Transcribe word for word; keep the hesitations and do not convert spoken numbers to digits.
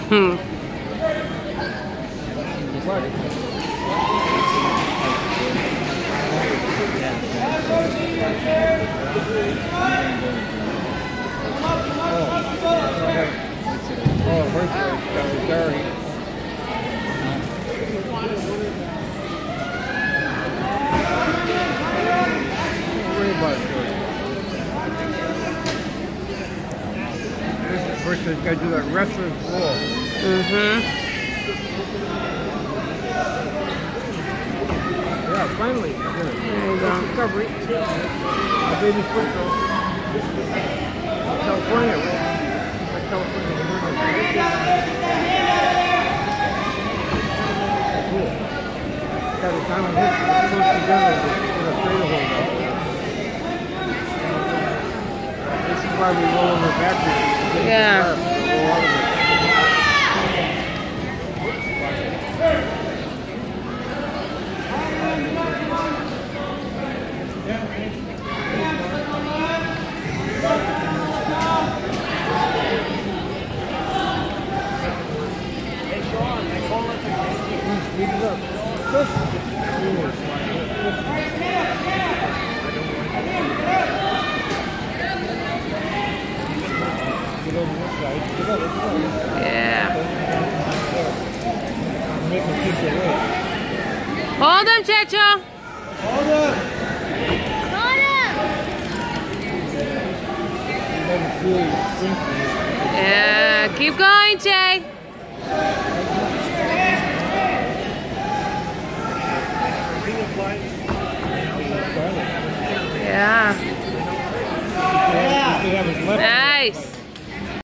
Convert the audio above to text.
Hmm. Oh, first place, that was Gary. Don't worry about it, George. First, they've got to do that wrestling floor. Mm-hmm. Yeah, finally. There you go. Recovery. The baby's football. California, right? California. Cool. Got a diamond hit close together with a trailer hold up. This is why we roll on the battery. Yeah. Roll out of it. Speed it up. Just get over this side. Get over this side. Yeah. Make them keep their weight. Hold him, Checho. Hold up. Hold him. Let them feel your strength. Yeah. Keep going, Jay. Yeah. Yeah. Nice.